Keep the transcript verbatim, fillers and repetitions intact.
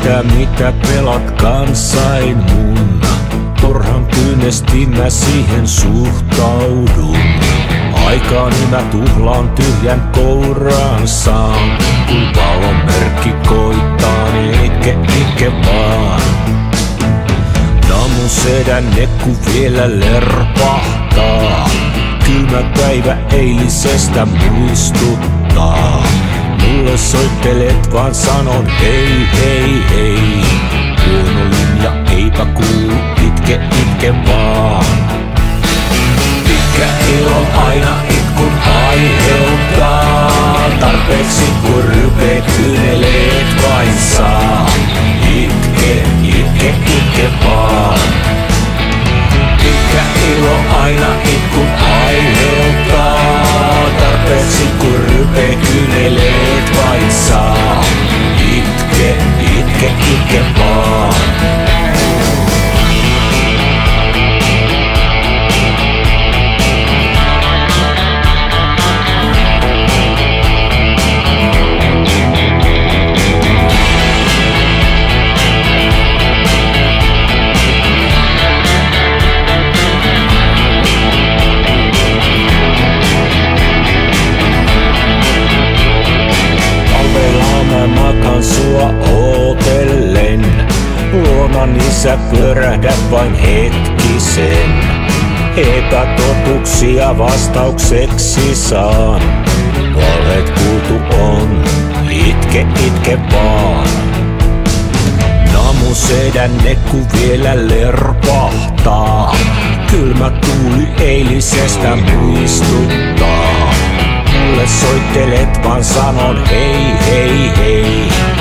sitä mitä pelat kansain mun. Turhan kyynesti mä siihen suhtaudun. Aikaani mä tuhlaan tyhjän kouraansa. Kun valon merkki koittaa, niin itke, itke vaan. Namun sedän nekku vielä lerpahtaa. Kylmä päivä eilisestä muistuttaa. Mulle soittelet vaan sanon hei hei hei. Huono linja eipä kuulu, itke itke vaan. Pitkä ilo aina itkun aiheuttaa. Tarpeeksi kun rypeet kyyneleet vain saa. Itke, itke, itke vaan. Pitkä ilo aina itkun aiheuttaa. Tarpeeksi kun rypeet kyyneleet vain saa. Itke, itke, itke vaan. Makan sua ootellen. Luonani sä pyörähdät vain hetkisen. Epätotuksia vastaukseksi saan. Valheet kuultu on, itke itke vaan. Namu sedän nekku vielä lerpahtaa. Kylmä tuuli eilisestä muistuttaa. Mulle soittelet vaan sanon hei hei hei.